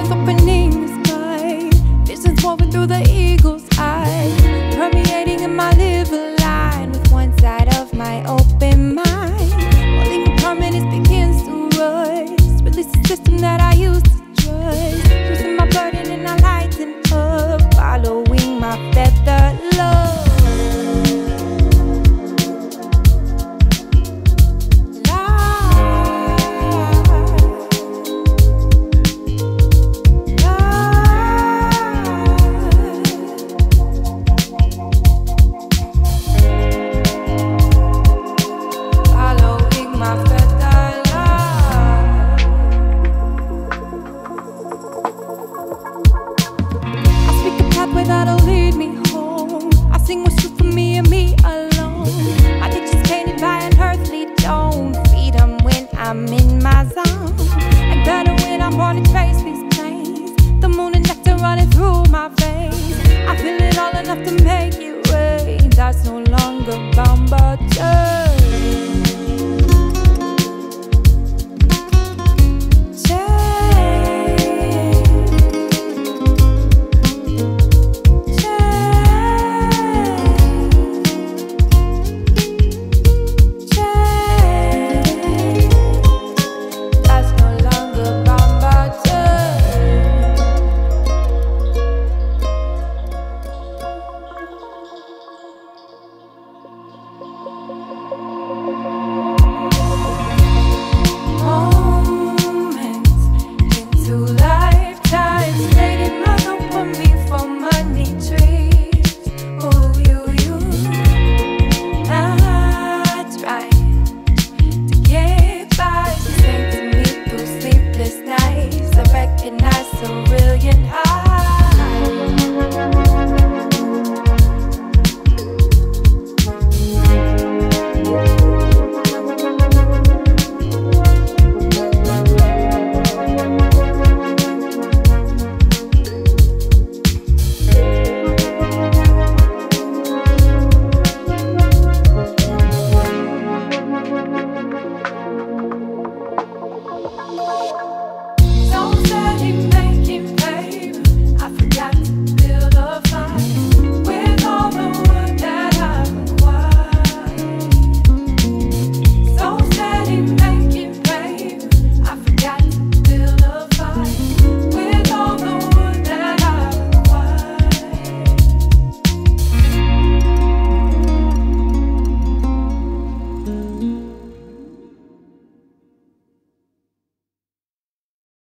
stars opening the sky, visions woven through the eagle's eyes, permeating in my liver line with one side of my open mind. Holding the permanence begins to rush, release the system that I used to trust, losing my burden and I lighten up, following my feathered love. That'll lead me home. I sing what's true for me and me alone. My teachers painted by an earthly tone. Freedom when I'm in my zone, and better when I'm born to trace these plains. The moon and nectar running through my veins. I feel it all enough to make it rain. That's no longer bound but just